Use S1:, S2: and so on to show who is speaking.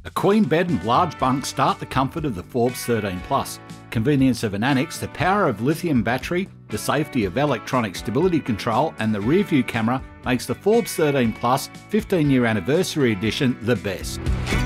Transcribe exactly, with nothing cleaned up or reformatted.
S1: A queen bed and large bunk start the comfort of the Forbes thirteen plus. Convenience of an annex, the power of lithium battery, the safety of electronic stability control and the rear view camera makes the Forbes thirteen plus fifteen year anniversary edition the best.